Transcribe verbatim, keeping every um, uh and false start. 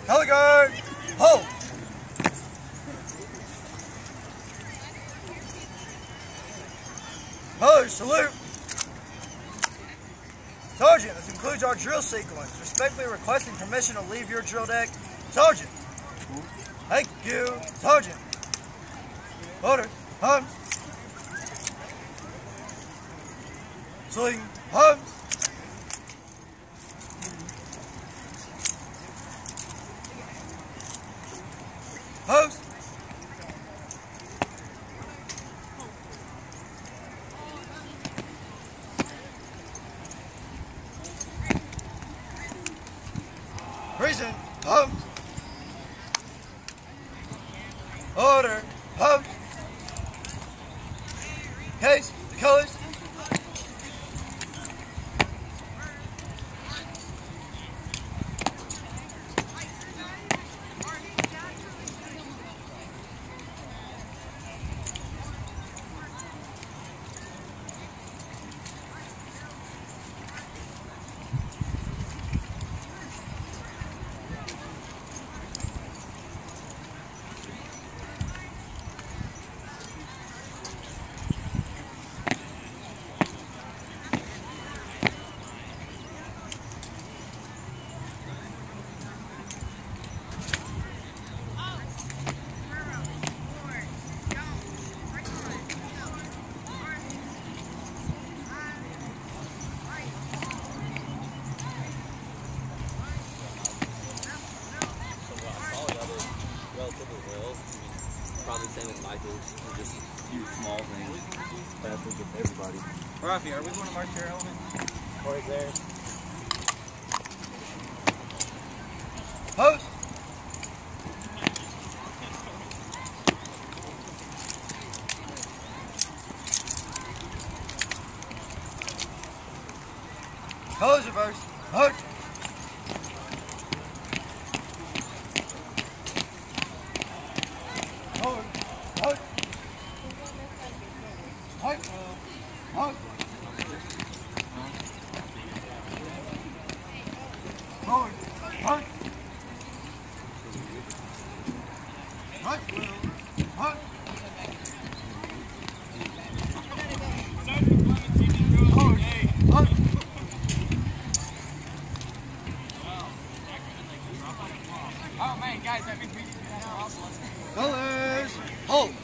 Color guard, hold. Colors, salute. Sergeant, this includes our drill sequence. Respectfully requesting permission to leave your drill deck. Sergeant. Thank you. Sergeant. Order. Arms. Swing. Arms. Post. Reason. Post. Order. Post. Case. The colors. Relatively well. I mean, probably same with Michael's. They're just a few small things. But I think it's everybody. Rafi, are we going to mark your element? Right there. Post. Colors reverse. March. Forward. March. March. March. Forward. March. March. March. Forward. March. Oh man, guys, I think we need to do that also. Colors. Hold.